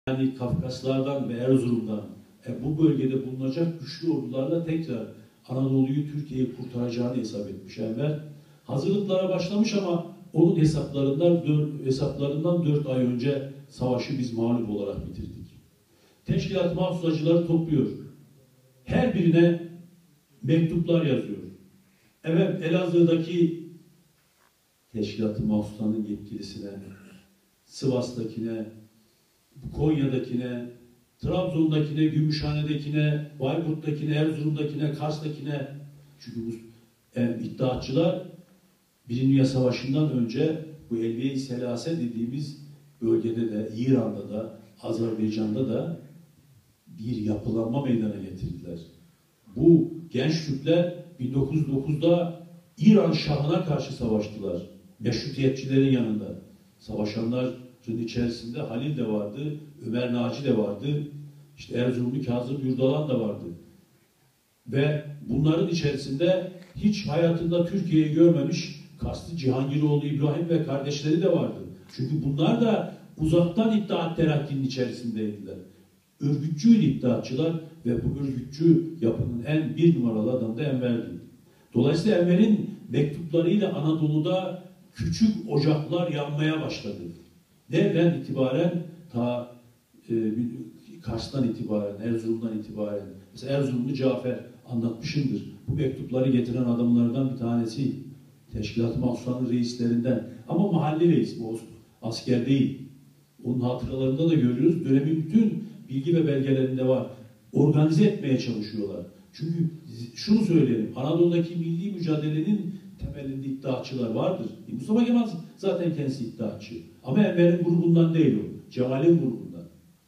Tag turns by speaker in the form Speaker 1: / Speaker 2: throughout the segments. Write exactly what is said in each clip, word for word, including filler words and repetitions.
Speaker 1: Yani Kafkaslardan ve Erzurum'dan e, bu bölgede bulunacak güçlü ordularla tekrar Anadolu'yu, Türkiye'yi kurtaracağını hesap etmiş Enver. Hazırlıklara başlamış ama onun hesaplarından dört, hesaplarından dört ay önce savaşı biz mağlup olarak bitirdik. Teşkilat mahsusacıları topluyor. Her birine mektuplar yazıyor. Evet, Elazığ'daki Teşkilat-ı Mahsusa'nın yetkilisine, Sivas'takine, Konya'dakine, Trabzon'dakine, Gümüşhane'dekine, Bayburt'takine, Erzurum'dakine, Kars'takine, çünkü bu e, iddiatçılar Birinci Dünya Savaşı'ndan önce bu Elbiye-i Selase dediğimiz bölgede de, İran'da da, Azerbaycan'da da bir yapılanma meydana getirdiler. Bu genç Türkler bin dokuz yüz dokuzda İran Şahı'na karşı savaştılar. Meşrutiyetçilerin yanında. Savaşanların içerisinde Halil de vardı, Ömer Naci de vardı, işte Erzurumlu Kazım Yurdalan da vardı. Ve bunların içerisinde hiç hayatında Türkiye'yi görmemiş Karslı Cihangiroğlu İbrahim ve kardeşleri de vardı. Çünkü bunlar da uzaktan İttihat Terakki'nin içerisindeydiler. Örgütçü iddiatçılar ve bu örgütçü yapının en bir numaralı adamı da Enver'di. Dolayısıyla Enver'in mektuplarıyla Anadolu'da küçük ocaklar yanmaya başladı. Nereden itibaren? Ta e, Kars'tan itibaren, Erzurum'dan itibaren. Mesela Erzurumlu Cafer anlatmışımdır. Bu mektupları getiren adamlardan bir tanesi. Teşkilat-ı Mahsusa'nın reislerinden. Ama mahalli reis, bu asker değil. Onun hatıralarında da görüyoruz. Dönemin bütün bilgi ve belgelerinde var. Organize etmeye çalışıyorlar. Çünkü şunu söyleyelim, Anadolu'daki milli mücadelenin temelinde iddiatçılar vardır. E Mustafa Kemal zaten kendisi iddiatçı. Ama Enver'in grubundan değil o. Cemal'in grubundan.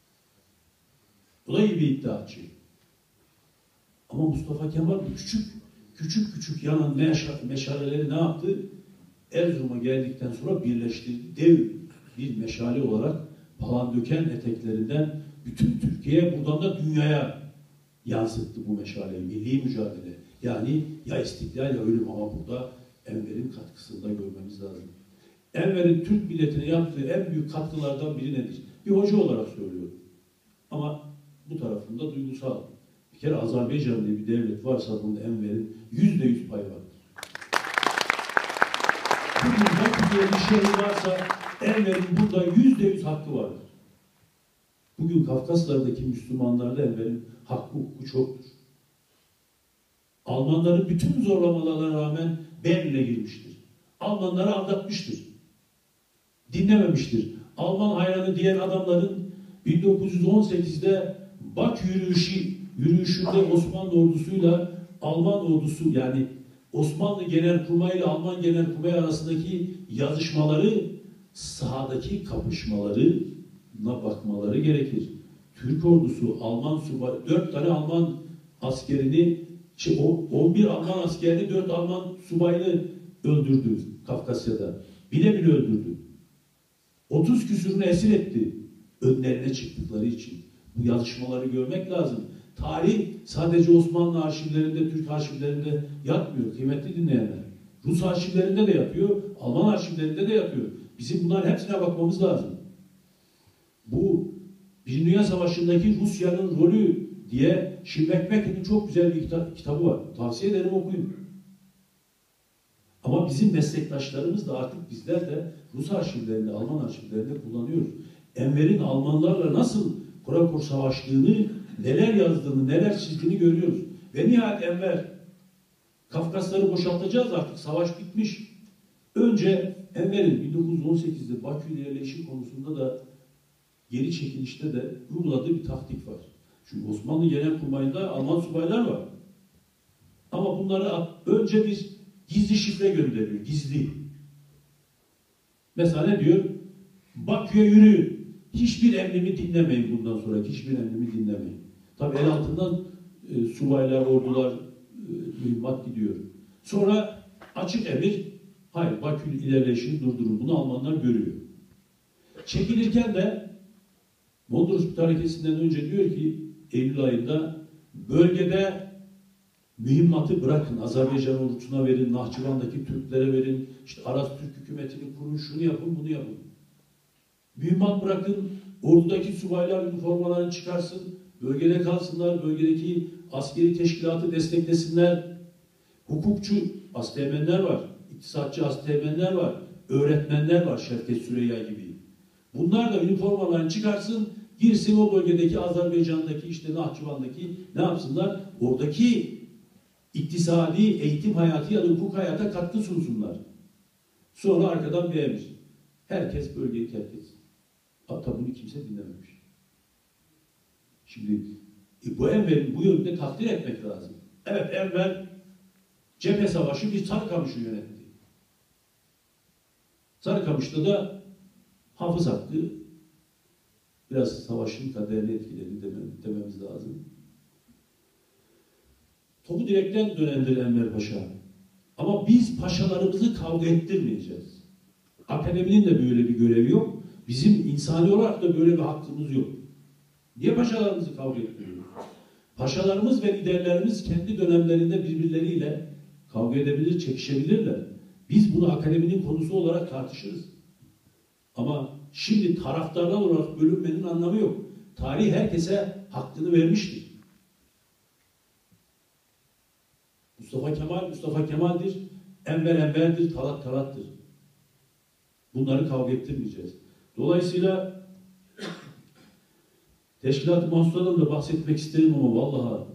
Speaker 1: O da iyi bir iddiatçı. Ama Mustafa Kemal küçük küçük küçük yanan meşaleleri ne yaptı? Erzurum'a geldikten sonra birleştirdi. Dev bir meşale olarak Palandöken eteklerinden bütün Türkiye'ye, buradan da dünyaya yansıttı bu meşaleyi. Milli mücadele. Yani ya istiklal ya ölüm, ama burada Enver'in katkısını da görmemiz lazım. Enver'in Türk milletine yaptığı en büyük katkılardan biri nedir? Bir hoca olarak söylüyorum. Ama bu tarafında duygusal. Bir kere Azerbaycan diye bir devlet varsa bunda Enver'in yüzde yüz payı vardır. Bugün Bakü diye bir şehir varsa Enver'in burada yüzde yüz hakkı vardır. Bugün Kafkaslardaki Müslümanlarda Enver'in hakkı hukuku çoktur. Almanların bütün zorlamalarına rağmen Berlin'e girmiştir. Almanları aldatmıştır. Dinlememiştir. Alman hayranı diğer adamların bin dokuz yüz on sekizde Bakü yürüyüşü, yürüyüşünde Osmanlı ordusuyla Alman ordusu, yani Osmanlı Genelkurmay ile Alman Genelkurmay arasındaki yazışmaları, sahadaki kapışmalarına bakmaları gerekir. Türk ordusu Alman subay, dört tane Alman askerini, on bir Alman askerini, dört Alman subayını öldürdü Kafkasya'da. Bile bile öldürdü. otuz küsürünü esir etti. Önlerine çıktıkları için. Bu yazışmaları görmek lazım. Tarih sadece Osmanlı arşivlerinde, Türk arşivlerinde yatmıyor kıymetli dinleyenler. Rus arşivlerinde de yatıyor, Alman arşivlerinde de yatıyor. Bizim bunların hepsine bakmamız lazım. Bu Birinci Dünya Savaşı'ndaki Rusya'nın rolü diye Şimmek Mekke'nin çok güzel bir kitap, kitabı var. Tavsiye ederim, okuyun. Ama bizim meslektaşlarımız da artık, bizler de Rus arşivlerinde, Alman arşivlerinde kullanıyoruz. Enver'in Almanlarla nasıl Krakor savaştığını, neler yazdığını, neler çizdiğini görüyoruz. Ve nihayet Enver, Kafkasları boşaltacağız artık, savaş bitmiş. Önce Enver'in bin dokuz yüz on sekizde Bakü ile yerleşim konusunda da, geri çekilişte de uyguladığı bir taktik var. Çünkü Osmanlı Genelkurmay'ında Alman subaylar var. Ama bunlara önce bir gizli şifre gönderiyor, gizli. Mesela ne diyor? Bakü'ye yürüyün. Hiçbir emrimi dinlemeyin bundan sonra. Hiçbir emrimi dinlemeyin. Tabii el altından e, subaylar, ordular, e, mühimmat gidiyor. Sonra açık emir, hayır Bakü ilerleyişini durdurun. Bunu Almanlar görüyor. Çekilirken de Mondros hareketinden önce diyor ki Eylül ayında bölgede mühimmatı bırakın. Azerbaycan ordusuna verin, Nahçıvan'daki Türklere verin, işte Aras Türk hükümetini kurun, şunu yapın, bunu yapın. Mühimmat bırakın, ordudaki subaylar üniformalarını çıkarsın, bölgede kalsınlar, bölgedeki askeri teşkilatı desteklesinler. Hukukçu asteğmenler var, iktisatçı asteğmenler var, öğretmenler var, Şevket Süreyya gibi. Bunlar da üniformalarını çıkarsın, girsin o bölgedeki Azerbaycan'daki, işte Nahçıvan'daki ne yapsınlar? Oradaki iktisadi, eğitim hayatı ya da hukuk hayata katkı sunsunlar. Sonra arkadan bir emir. Herkes bölgeyi terk etsin. Hatta bunu kimse dinlememiş. Şimdi e, bu Enver'in bu yönde takdir etmek lazım. Evet, Enver cephe savaşı bir Sarıkamış'ı yönetti. Sarıkamış'ta da Hafız Hakkı biraz savaşın kaderini etkiledi dememiz lazım. Topu direkten dönendir Enver Paşa. Ama biz paşalarımızı kavga ettirmeyeceğiz. Akademinin de böyle bir görevi yok. Bizim insani olarak da böyle bir hakkımız yok. Niye paşalarımızı kavga ettiriyoruz? Paşalarımız ve liderlerimiz kendi dönemlerinde birbirleriyle kavga edebilir, çekişebilirler. Biz bunu akademinin konusu olarak tartışırız. Ama şimdi taraftarlar olarak bölünmenin anlamı yok. Tarih herkese hakkını vermiştir. Mustafa Kemal, Mustafa Kemal'dir. Enver Enver'dir, Talat Talat'tır. Bunları kavga ettirmeyeceğiz. Dolayısıyla Teşkilat-ı Mahsusa'dan da bahsetmek isterim ama vallahi